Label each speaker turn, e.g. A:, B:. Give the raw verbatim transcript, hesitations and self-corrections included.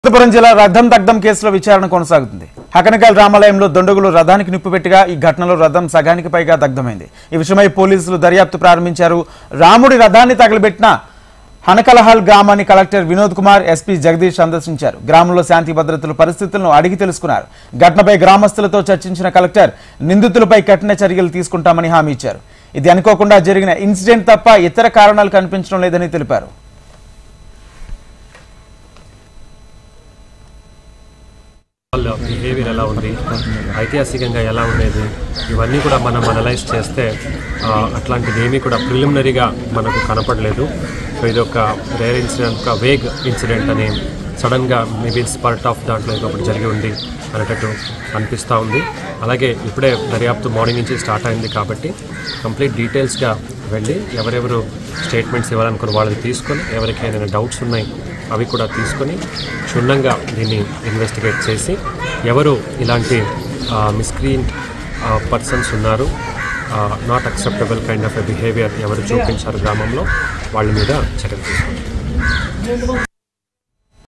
A: అనంతపురం జిల్లా రథం దగ్ధం కేసులో విచారణ కొనసాగుతుంది. హకనకల్ రామాలయంలో దొండగులు రథానికి నిప్పుపెట్టిగా ఈ ఘటనలో రథం సగానికి పైగా దగ్ధమైంది. ఈ విషయమై పోలీసులు దర్యాప్తు ప్రారంభించారు. రాముడి రథాన్ని తగలబెట్టిన హనకలహల్ గ్రామాన్ని కలెక్టర్ వినోద్ కుమార్, ఎస్పీ జగదీష్ సందర్శించారు. గ్రామంలో శాంతి భద్రతల పరిస్థితులను అడిగి తెలుసుకున్నారు. ఘటనపై గ్రామస్తులతో చర్చించిన కలెక్టర్ నిందితులపై కఠిన చర్యలు తీసుకుంటామని హామీ ఇచ్చారు. ఇది అనుకోకుండా జరిగిన ఇన్సిడెంట్ తప్ప ఇతర కారణాలు కనిపించడం లేదని తెలిపారు.
B: బిహేవియర్ ఎలా ఉంది, ఐతిహాసికంగా ఎలా ఉండేది, ఇవన్నీ కూడా మనం అనలైజ్ చేస్తే అట్లాంటిది ఏమీ కూడా ప్రిలిమినరీగా మనకు కనపడలేదు. సో ఇది ఒక రేర్ ఇన్సిడెంట్, ఒక వేగ్ ఇన్సిడెంట్ అని సడన్గా మేబీ స్పర్ట్ ఆఫ్ దాంట్లో ఏదో ఒకటి జరిగి ఉంది అనేటట్టు అనిపిస్తూ ఉంది. అలాగే ఇప్పుడే దర్యాప్తు మార్నింగ్ నుంచి స్టార్ట్ అయింది కాబట్టి కంప్లీట్ డీటెయిల్స్గా వెళ్ళి ఎవరెవరు స్టేట్మెంట్స్ ఇవ్వాలనుకున్న వాళ్ళని తీసుకొని, ఎవరికి ఏదైనా డౌట్స్ ఉన్నాయి అవి కూడా తీసుకొని క్షుణ్ణంగా దీన్ని ఇన్వెస్టిగేట్ చేసి ఎవరు ఇలాంటి మిస్క్రీయింట్ పర్సన్స్ ఉన్నారు, not acceptable kind of a behaviour ఎవరు చూపించారు గ్రామంలో, వాళ్ళ మీద చర్యలు తీసుకుంటారు.